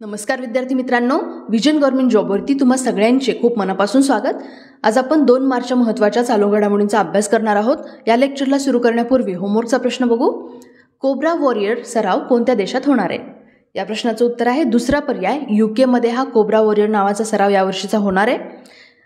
नमस्कार विद्यार्थी मित्रांनो, विजन गव्हर्नमेंट जॉबवरती तुम्हा सगळ्यांचे खूप मनापासून स्वागत. आज आपण 2 मार्चच्या महत्त्वाच्या चालू घडामोडींचा अभ्यास करणार आहोत. या लेक्चरला सुरू करण्यापूर्वी होमवर्कचा प्रश्न बघू. कोब्रा वॉरियर सराव कोणत्या देशात होणार आहे? या प्रश्नाचं उत्तर आहे दुसरा पर्याय, UK मध्ये हा कोब्रा वॉरियर नावाचा सराव यावर्षीचा होणार आहे.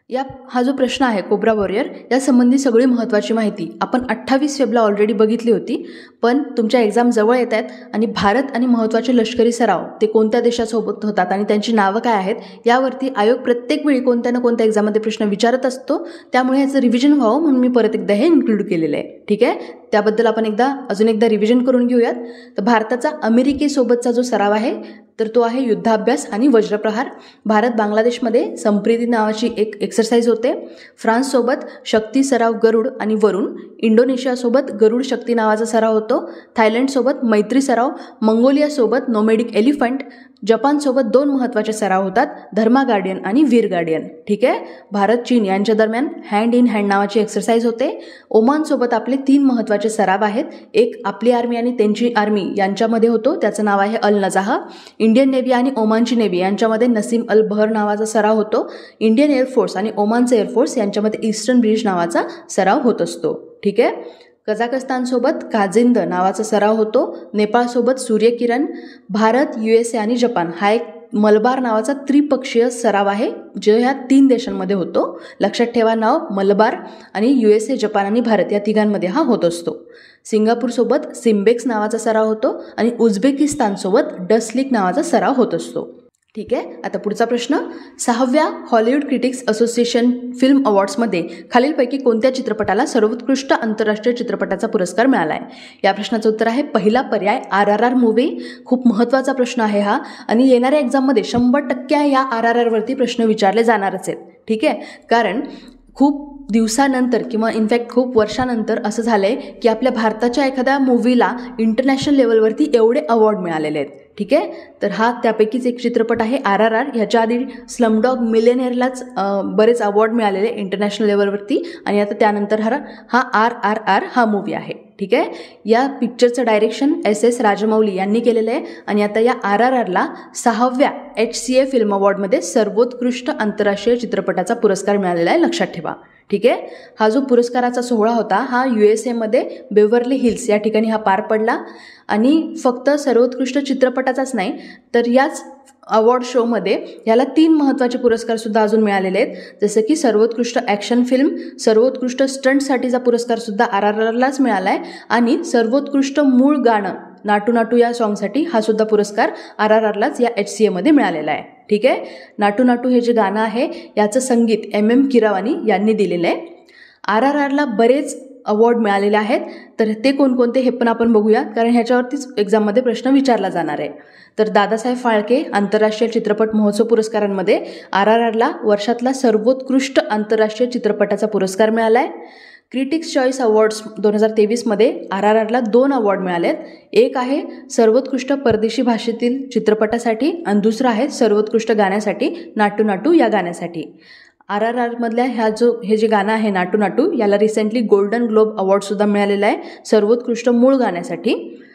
हा जो प्रश्न आहे कोब्रा वॉरियर या संबंधी सगळी महत्त्वाची माहिती आपण 28 फेब्रुवारीला ऑलरेडी बघितली होती. पण तुमच्या एक्झाम जवळ येत आहेत आणि भारत आणि महत्त्वाचे लष्करी सराव ते कोणत्या देशासोबत होतात आणि त्यांची नावं काय आहेत यावरती आयोग प्रत्येक वेळी कोणत्या ना कोणत्या एक्झाममध्ये प्रश्न विचारत असतो. त्यामुळे याचं रिव्हिजन व्हावं म्हणून मी परत एकदा हे इन्क्लूड केलेलं आहे. ठीक आहे, त्याबद्दल आपण अजून एकदा रिव्हिजन करून घेऊयात. तर भारताचा अमेरिकेसोबतचा जो सराव आहे तर तो आहे युद्धाभ्यास आणि वज्रप्रहार. भारत बांगलादेशमध्ये संप्रीती नावाची एक एक्सरसाइज होते. फ्रान्ससोबत शक्ती सराव गरुड आणि वरुण. इंडोनेशियासोबत गरुड शक्ती नावाचा सराव होतो. थायलंडसोबत मैत्री सराव. मंगोलियासोबत नोमॅडिक एलिफंट. जपानसोबत 2 महत्त्वाचे सराव होतात, धर्मा गार्डियन आणि वीर गार्डियन. ठीक आहे, भारत चीन यांच्या दरम्यान हँड इन हँड नावाची एक्सरसाइज होते. ओमानसोबत आपले 3 महत्त्वाचे सराव आहेत. एक आपली आर्मी आणि त्यांची आर्मी यांच्यामध्ये होतो, त्याचं नाव आहे अल नजाह. इंडियन नेव्ही आणि ओमानची नेव्ही यांच्यामध्ये नसीम अल बहर नावाचा सराव होतो. इंडियन एअरफोर्स आणि ओमानचं एअरफोर्स यांच्यामध्ये ईस्टर्न ब्रिज नावाचा सराव होत असतो. ठीक आहे, कझाकस्तानसोबत काजिंद नावाचा सराव होतो. नेपाळसोबत सूर्यकिरण. भारत, USA आणि जपान हा एक मलबार नावाचा त्रिपक्षीय सराव आहे जो ह्या 3 देशांमध्ये होतो. लक्षात ठेवा नाव मलबार. आणि USA, जपान आणि भारत या तिघांमध्ये हा होत असतो. सिंगापूरसोबत सिम्बेक्स नावाचा सराव होतो आणि उझबेकिस्तानसोबत डसलिक नावाचा सराव होत असतो. ठीक आहे, आता पुढचा प्रश्न. 6व्या हॉलिवूड क्रिटिक्स असोसिएशन फिल्म अवॉर्ड्समध्ये खालीलपैकी कोणत्या चित्रपटाला सर्वोत्कृष्ट आंतरराष्ट्रीय चित्रपटाचा पुरस्कार मिळाला आहे? या प्रश्नाचं उत्तर आहे पहिला पर्याय RRR मूव्ही. खूप महत्त्वाचा प्रश्न आहे हा आणि येणाऱ्या एक्झाममध्ये 100% या RRR वरती प्रश्न विचारले जाणारच आहेत. ठीक आहे, कारण खूप दिवसानंतर किंवा इनफॅक्ट खूप वर्षानंतर असं झालं आहे की आपल्या भारताच्या एखाद्या मूव्हीला इंटरनॅशनल लेवलवरती एवढे अवॉर्ड मिळालेले आहेत. ठीक आहे, तर हा त्यापैकीच एक चित्रपट आहे RRR. ह्याच्या आधी स्लमडॉग मिलेनियरलाच बरेच अवॉर्ड मिळालेले इंटरनॅशनल लेवलवरती आणि आता त्यानंतर हा RRR हा मूव्ही आहे. ठीक आहे, या पिक्चरचं डायरेक्शन SS राजमौली यांनी केलेलं आहे आणि आता या RRRला 6व्या HCA फिल्म अवॉर्डमध्ये सर्वोत्कृष्ट आंतरराष्ट्रीय चित्रपटाचा पुरस्कार मिळालेला आहे. लक्षात ठेवा. ठीक आहे, हा जो पुरस्काराचा सोहळा होता हा USA मध्ये बेवर्ली हिल्स या ठिकाणी हा पार पडला आणि फक्त सर्वोत्कृष्ट चित्रपटाचाच नाही तर याच अवॉर्ड शोमध्ये याला 3 महत्त्वाचे पुरस्कारसुद्धा अजून मिळालेले आहेत. जसं की सर्वोत्कृष्ट ॲक्शन फिल्म, सर्वोत्कृष्ट स्टंटसाठीचा पुरस्कारसुद्धा RRRलाच मिळाला आहे आणि सर्वोत्कृष्ट मूळ गाणं नाटू नाटू या सॉन्गसाठी हा सुद्धा पुरस्कार RRRलाच या HCA मध्ये मिळालेला आहे. ठीक आहे, नाटू नाटू हे जे गाणं आहे याचं संगीत MM किरावानी यांनी दिलेलं आहे. RRRला बरेच अवॉर्ड मिळालेले आहेत तर ते कोणकोणते हे पण आपण बघूया कारण ह्याच्यावरतीच एक्झाममध्ये प्रश्न विचारला जाणार आहे. तर दादासाहेब फाळके आंतरराष्ट्रीय चित्रपट महोत्सव पुरस्कारांमध्ये RRRला वर्षातला सर्वोत्कृष्ट आंतरराष्ट्रीय चित्रपटाचा पुरस्कार मिळाला आहे. क्रिटिक्स चॉईस अवॉर्ड्स 2023मध्ये RRRला 2 अवॉर्ड मिळाले आहेत. एक आहे सर्वोत्कृष्ट परदेशी भाषेतील चित्रपटासाठी आणि दुसरा आहे सर्वोत्कृष्ट गाण्यासाठी नाटू नाटू या गाण्यासाठी. RRRमधल्या हे जे गाणं आहे नाटू नाटू याला रिसेंटली गोल्डन ग्लोब अवॉर्डसुद्धा मिळालेला आहे सर्वोत्कृष्ट मूळ गाण्यासाठी.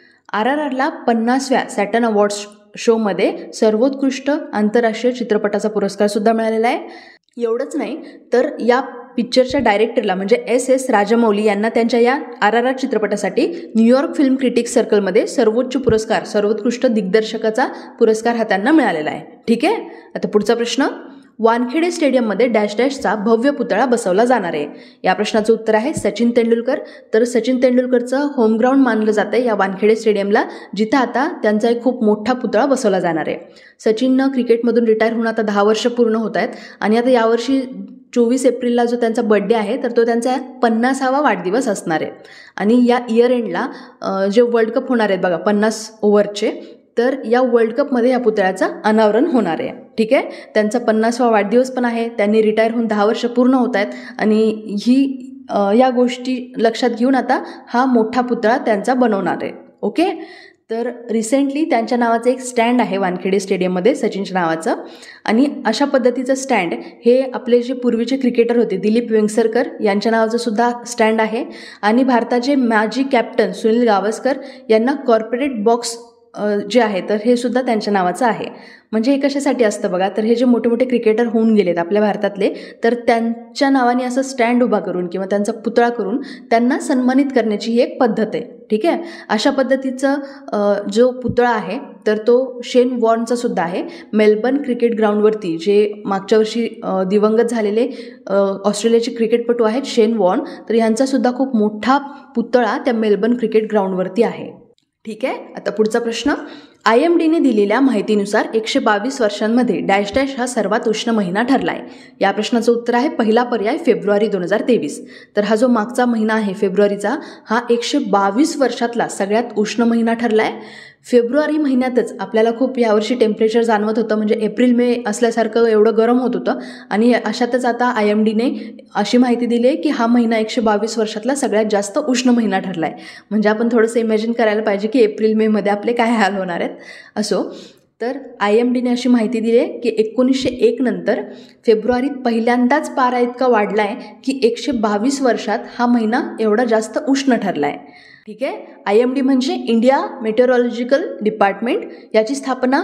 RRRला 50व्या सॅटर्न अवॉर्ड्स शोमध्ये सर्वोत्कृष्ट आंतरराष्ट्रीय चित्रपटाचा पुरस्कारसुद्धा मिळालेला आहे. एवढंच नाही तर या पिक्चरच्या डायरेक्टरला म्हणजे SS राजमौली यांना त्यांच्या या RRR चित्रपटासाठी न्यूयॉर्क फिल्म क्रिटिक्स सर्कलमध्ये सर्वोच्च पुरस्कार सर्वोत्कृष्ट दिग्दर्शकाचा पुरस्कार हा त्यांना मिळालेला आहे. ठीक आहे, आता पुढचा प्रश्न. वानखेडे स्टेडियममध्ये डॅश डॅशचा भव्य पुतळा बसवला जाणार आहे. या प्रश्नाचं उत्तर आहे सचिन तेंडुलकर. तर सचिन तेंडुलकरचं होमग्राऊंड मानलं जातं या वानखेडे स्टेडियमला जिथं आता त्यांचा एक खूप मोठा पुतळा बसवला जाणार आहे. सचिननं क्रिकेटमधून रिटायर होऊन आता 10 वर्ष पूर्ण होत आहेत आणि आता यावर्षी 24 एप्रिलला जो त्यांचा बड्डे आहे तर तो त्यांचा 50वा वाढदिवस असणार आहे. आणि या इयर एंडला जे वर्ल्ड कप होणार आहेत बघा 50 ओव्हरचे तर या वर्ल्ड कपमध्ये या पुतळ्याचं अनावरण होणार आहे. ठीक आहे, त्यांचा 50वा वाढदिवस पण आहे. त्यांनी रिटायर होऊन 10 वर्ष पूर्ण होत आहेत आणि या गोष्टी लक्षात घेऊन आता हा मोठा पुतळा त्यांचा बनवणार आहे. ओके, तर रिसेंटली त्यांच्या नावाचं एक स्टँड आहे वानखेडे स्टेडियममध्ये सचिनच्या नावाचं आणि अशा पद्धतीचं स्टँड हे आपले जे पूर्वीचे क्रिकेटर होते दिलीप वेंगसरकर यांच्या नावाचं सुद्धा स्टँड आहे आणि भारताचे माजी कॅप्टन सुनील गावस्कर यांना कॉर्पोरेट बॉक्स जे आहे तर हे सुद्धा त्यांच्या नावाचं आहे. म्हणजे हे कशासाठी असतं बघा, तर हे जे मोठे मोठे क्रिकेटर होऊन गेलेत आपल्या भारतातले, तर त्यांच्या नावाने असं स्टँड उभा करून किंवा त्यांचा पुतळा करून त्यांना सन्मानित करण्याची ही एक पद्धत आहे. ठीक आहे. अशा पद्धतीचं जो पुतळा आहे तर तो शेन वॉर्नचा सुद्धा आहे. मेलबर्न क्रिकेट ग्राउंडवरती जे मागच्या वर्षी दिवंगत झालेले ऑस्ट्रेलियाचे क्रिकेटपटू आहेत शेन वॉर्न, तर यांचा सुद्धा खूप मोठा पुतळा त्या मेलबर्न क्रिकेट ग्राउंडवरती आहे. ठीक आहे. आता पुढचा प्रश्न, IMDने दिलेल्या माहितीनुसार 122 वर्षांमध्ये डॅश डॅश हा सर्वात उष्ण महिना ठरला आहे. या प्रश्नाचं उत्तर आहे पहिला पर्याय फेब्रुवारी 2023. तर हा जो मागचा महिना आहे फेब्रुवारीचा, हा 122 वर्षातला सगळ्यात उष्ण महिना ठरला आहे. फेब्रुवारी महिन्यातच आपल्याला खूप यावर्षी टेम्परेचर जाणवत होतं, म्हणजे एप्रिल मे असल्यासारखं एवढं गरम होत होतं. आणि अशातच आता IMDने अशी माहिती दिली आहे की हा महिना 122 वर्षातला सगळ्यात जास्त उष्ण महिना ठरला आहे. म्हणजे आपण थोडंसं इमॅजिन करायला पाहिजे की एप्रिल मेमध्ये आपले काय हाल होणार आहेत. असो, तर IMDने अशी माहिती दिली आहे की 1901 नंतर फेब्रुवारीत पहिल्यांदाच पारा इतका वाढला आहे की 122 वर्षात हा महिना एवढा जास्त उष्ण ठरला आहे. ठीक आहे. IMD म्हणजे इंडिया मेटेओरॉलॉजिकल डिपार्टमेंट, याची स्थापना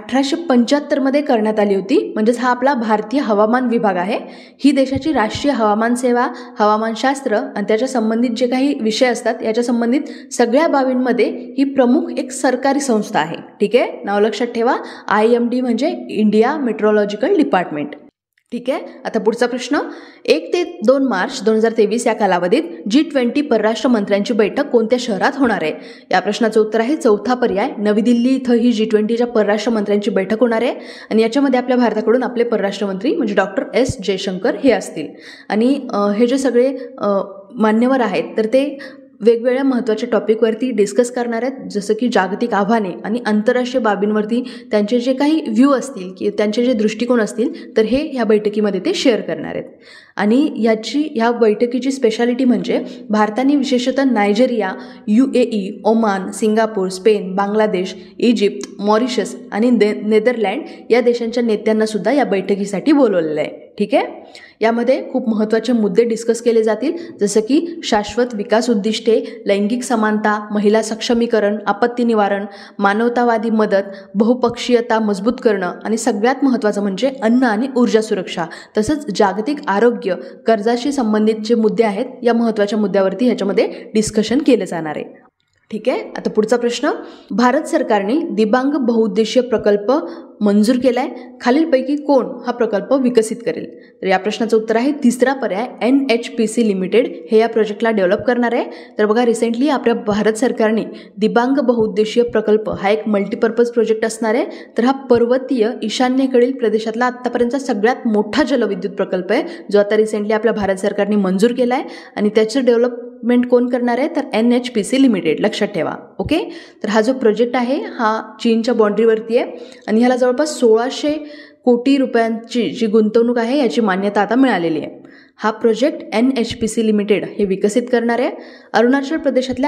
1875मध्ये करण्यात आली होती. म्हणजेच हा आपला भारतीय हवामान विभाग आहे. ही देशाची राष्ट्रीय हवामान सेवा, हवामानशास्त्र आणि त्याच्या संबंधित जे काही विषय असतात याच्या संबंधित सगळ्या बाबींमध्ये ही प्रमुख एक सरकारी संस्था आहे. ठीक आहे. नाव लक्षात ठेवा, IMD म्हणजे इंडिया मेट्रोलॉजिकल डिपार्टमेंट. ठीक आहे. आता पुढचा प्रश्न, 1 ते 2 मार्च 2023 या कालावधीत G20 परराष्ट्र मंत्र्यांची बैठक कोणत्या शहरात होणार आहे? या प्रश्नाचं उत्तर आहे चौथा पर्याय, नवी दिल्ली इथं ही G20च्या परराष्ट्र मंत्र्यांची बैठक होणार आहे. आणि याच्यामध्ये आपल्या भारताकडून आपले परराष्ट्र मंत्री म्हणजे डॉक्टर S जयशंकर हे असतील. आणि हे जे सगळे मान्यवर आहेत तर ते वेगवेगळ्या महत्त्वाच्या टॉपिकवरती डिस्कस करणार आहेत, जसं की जागतिक आव्हाने आणि आंतरराष्ट्रीय बाबींवरती त्यांचे जे काही व्ह्यू असतील की त्यांचे जे दृष्टिकोन असतील तर हे ह्या बैठकीमध्ये ते शेअर करणार आहेत. आणि ह्या बैठकीची स्पेशालिटी म्हणजे भारताने विशेषतः Nigeria, UAE, Oman, Singapore, Spain, Bangladesh, Egypt, Mauritius आणि नेदरलँड या देशांच्या नेत्यांना सुद्धा या बैठकीसाठी बोलवलेलं आहे. ठीक आहे. यामध्ये खूप महत्त्वाचे मुद्दे डिस्कस केले जातील, जसं की शाश्वत विकास उद्दिष्टे, लैंगिक समानता, महिला सक्षमीकरण, आपत्ती निवारण, मानवतावादी मदत, बहुपक्षीयता मजबूत करणं आणि सगळ्यात महत्त्वाचं म्हणजे अन्न आणि ऊर्जा सुरक्षा, तसंच जागतिक आरोग्य, कर्जाशी संबंधित जे मुद्दे आहेत या महत्त्वाच्या मुद्द्यावरती ह्याच्यामध्ये डिस्कशन केलं जाणार आहे. ठीक आहे. आता पुढचा प्रश्न, भारत सरकारने दिबांग बहुउद्देशीय प्रकल्प मंजूर केलाय, खालीलपैकी कोण हा प्रकल्प विकसित करेल? तर या प्रश्नाचं उत्तर आहे तिसरा पर्याय, NHPC लिमिटेड हे या प्रोजेक्टला डेव्हलप करणार आहे. तर बघा, रिसेंटली आपल्या भारत सरकारने दिबांग बहुउद्देशीय प्रकल्प हा एक मल्टीपर्पज प्रोजेक्ट असणार आहे. तर हा पर्वतीय ईशान्येकडील प्रदेशातला आत्तापर्यंतचा सगळ्यात मोठा जलविद्युत प्रकल्प आहे, जो आता रिसेंटली आपल्या भारत सरकारने मंजूर केला आहे. आणि त्याचं डेव्हलपमेंट कोण करणार आहे? तर NHPC लिमिटेड, लक्षात ठेवा. ओके. तर हा जो प्रोजेक्ट आहे हा चीनच्या बाँड्रीवरती आहे आणि ह्याला जवळपास 1600 कोटी रुपयांची जी गुंतवणूक आहे याची मान्यता आता मिळालेली आहे. हा प्रोजेक्ट NHPC लिमिटेड हे विकसित करणार आहे. अरुणाचल प्रदेशातल्या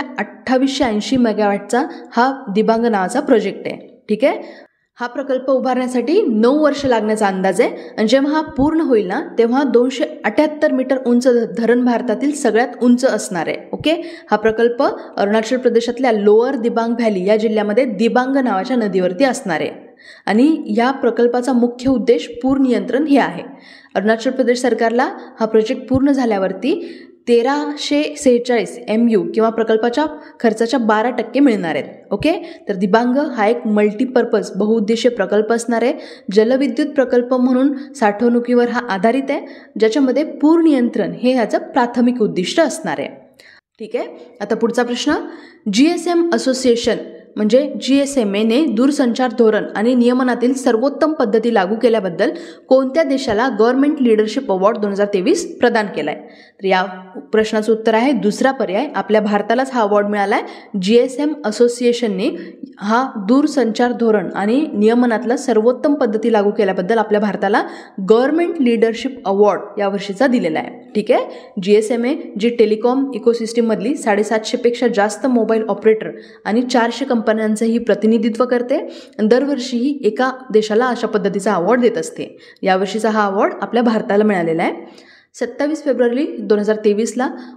2880 मेगावॅटचा हा दिबांग नावाचा प्रोजेक्ट आहे. ठीक आहे. हा प्रकल्प उभारण्यासाठी 9 वर्ष लागण्याचा अंदाज आहे. आणि जेव्हा हा पूर्ण होईल ना तेव्हा 278 मीटर उंच धरण भारतातील सगळ्यात उंच असणार आहे. ओके. हा प्रकल्प अरुणाचल प्रदेशातल्या लोअर दिबांग व्हॅली या जिल्ह्यामध्ये दिबांग नावाच्या नदीवरती असणार आहे. आणि या प्रकल्पाचा मुख्य उद्देश पूर नियंत्रण हे आहे. अरुणाचल प्रदेश सरकारला हा प्रोजेक्ट पूर्ण झाल्यावरती 1346 MU किंवा प्रकल्पाच्या खर्चाच्या 12% मिळणार आहेत. ओके. तर दिबांग हा एक मल्टीपर्पज बहुउद्देशीय प्रकल्प असणार आहे. जलविद्युत प्रकल्प म्हणून साठवणुकीवर हा आधारित आहे, ज्याच्यामध्ये पूर नियंत्रण हे ह्याचं प्राथमिक उद्दिष्ट असणार आहे. ठीक आहे. आता पुढचा प्रश्न, GSM असोसिएशन म्हणजे GSMAने दूरसंचार धोरण आणि नियमनातील सर्वोत्तम पद्धती लागू केल्याबद्दल कोणत्या देशाला गव्हर्नमेंट लीडरशिप अवॉर्ड 2023 प्रदान केला आहे? तर या प्रश्नाचं उत्तर आहे दुसरा पर्याय, आपल्या भारतालाच हा अवॉर्ड मिळाला आहे. GSM असोसिएशनने हा दूरसंचार धोरण आणि नियमनातला सर्वोत्तम पद्धती लागू केल्याबद्दल आपल्या भारताला गव्हर्नमेंट लीडरशिप अवॉर्ड यावर्षीचा दिलेला आहे. ठीक आहे. GSMA जी टेलिकॉम इकोसिस्टीममधली 750 पेक्षा जास्त मोबाईल ऑपरेटर आणि 400 कंपन्यांचंही प्रतिनिधित्व करते. दरवर्षीही एका देशाला अशा पद्धतीचा अवॉर्ड देत असते. यावर्षीचा हा अवॉर्ड आपल्या भारताला मिळालेला आहे. 27 फेब्रुवारी 2023ला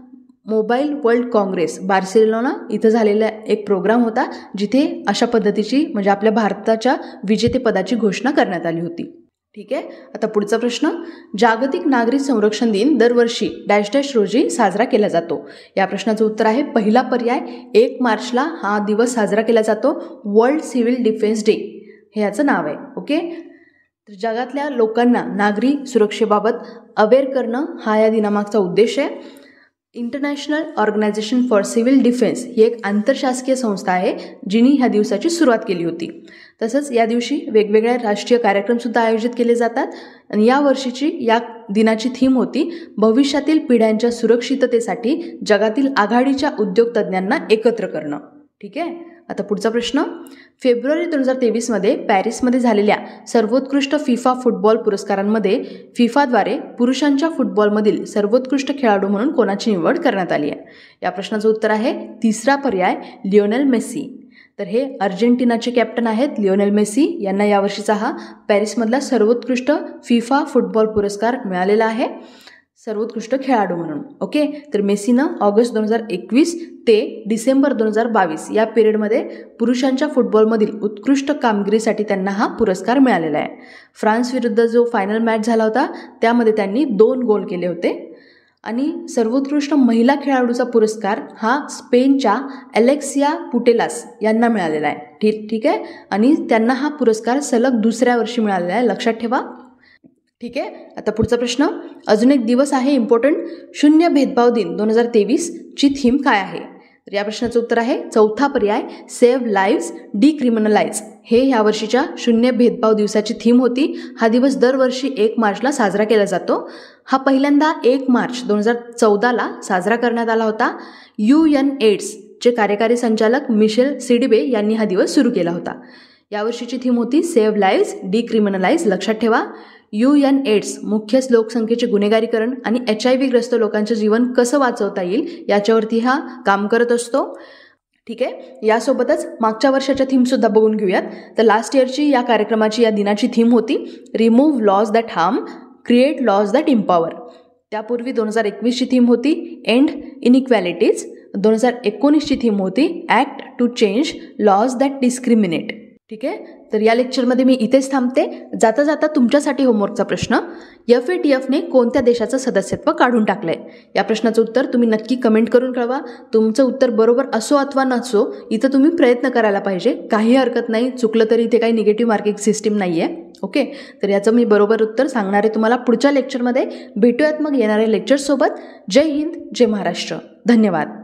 मोबाईल वर्ल्ड काँग्रेस बार्सिलोना इथं झालेला एक प्रोग्राम होता, जिथे अशा पद्धतीची म्हणजे आपल्या भारताच्या विजेतेपदाची घोषणा करण्यात आली होती. ठीक आहे. आता पुढचा प्रश्न, जागतिक नागरी संरक्षण दिन दरवर्षी डॅश डॅश रोजी साजरा केला जातो. या प्रश्नाचं उत्तर आहे पहिला पर्याय 1 मार्चला हा दिवस साजरा केला जातो. वर्ल्ड सिव्हिल डिफेन्स डे हे याचं नाव आहे. ओके. तर जगातल्या लोकांना नागरी सुरक्षेबाबत अवेअर करणं हा या दिनामागचा उद्देश आहे. International organisation for civil defence ही एक आंतरशासकीय संस्था आहे, जिने ह्या दिवसाची सुरुवात केली होती. तसंच या दिवशी वेगवेगळे राष्ट्रीय कार्यक्रमसुद्धा आयोजित केले जातात. आणि या वर्षीची या दिनाची थीम होती भविष्यातील पिढ्यांच्या सुरक्षिततेसाठी जगातील आघाडीच्या उद्योगतज्ञांना एकत्र करणं. ठीक आहे. आता पुढचा प्रश्न, फेब्रुवारी 2023मध्ये पॅरिसमध्ये झालेल्या सर्वोत्कृष्ट फिफा फुटबॉल पुरस्कारांमध्ये फिफाद्वारे पुरुषांच्या फुटबॉलमधील सर्वोत्कृष्ट खेळाडू म्हणून कोणाची निवड करण्यात आली आहे. या प्रश्नाचं उत्तर आहे तिसरा पर्याय लिओनेल मेसी. तर हे अर्जेंटिनाचे कॅप्टन आहेत लिओनेल मेसी. यांना यावर्षीचा हा पॅरिसमधला सर्वोत्कृष्ट फिफा फुटबॉल पुरस्कार मिळालेला आहे, सर्वोत्कृष्ट खेळाडू म्हणून. ओके. तर मेसीनं ऑगस्ट 2021 ते डिसेंबर 2022 या पिरियडमध्ये पुरुषांच्या फुटबॉलमधील उत्कृष्ट कामगिरीसाठी त्यांना हा पुरस्कार मिळालेला आहे. फ्रान्स विरुद्ध जो फायनल मॅच झाला होता त्यामध्ये त्यांनी 2 गोल केले होते. आणि सर्वोत्कृष्ट महिला खेळाडूचा पुरस्कार हा स्पेनच्या अलेक्सिया पुटेलास यांना मिळालेला आहे. ठीक आहे. आणि त्यांना हा पुरस्कार सलग दुसऱ्या वर्षी मिळालेला आहे, लक्षात ठेवा. ठीक आहे. आता पुढचा प्रश्न, अजून एक दिवस आहे इम्पॉर्टंट, शून्य भेदभाव दिन 2023 ची थीम काय आहे. तर या प्रश्नाचं उत्तर आहे चौथा पर्याय सेव्ह लाईव्स डिक्रिमिनलाइज. हे ह्या वर्षीच्या शून्य भेदभाव दिवसाची थीम होती. हा दिवस दरवर्षी 1 मार्चला साजरा केला जातो. हा पहिल्यांदा 1 मार्च 2014ला साजरा करण्यात आला होता. UNAIDSचे कार्यकारी संचालक मिशेल सिडिबे यांनी हा दिवस सुरू केला होता. यावर्षीची थीम होती सेव्ह लाईव्स डिक्रिमिनलाइज. लक्षात ठेवा. UNAIDS मुख्य लोकसंख्येचे गुन्हेगारीकरण आणि HIV ग्रस्त लोकांचे जीवन कसं वाचवता येईल याच्यावरती हा काम करत असतो. ठीक आहे. यासोबतच मागच्या वर्षाच्या थीमसुद्धा बघून घेऊयात. तर लास्ट इयरची या कार्यक्रमाची या दिनाची थीम होती remove laws that harm, create laws that empower. त्यापूर्वी 2021ची थीम होती एंड इनइक्वॅलिटीज. 2019ची थीम होती act to change laws that discriminate. ठीक आहे. तर या लेक्चरमध्ये मी इथेच थांबते. जाता जाता तुमच्यासाठी होमवर्कचा प्रश्न, FATFने कोणत्या देशाचं सदस्यत्व काढून टाकलं आहे. या प्रश्नाचं उत्तर तुम्ही नक्की कमेंट करून कळवा. तुमचं उत्तर बरोबर असो अथवा नसो, इथं तुम्ही प्रयत्न करायला पाहिजे. काही हरकत नाही, चुकलं तरी इथे काही निगेटिव्ह मार्किंग सिस्टीम नाही आहे. ओके. तर याचं मी बरोबर उत्तर सांगणार आहे तुम्हाला पुढच्या लेक्चरमध्ये. भेटूयात मग येणाऱ्या लेक्चरसोबत. जय हिंद, जय महाराष्ट्र. धन्यवाद.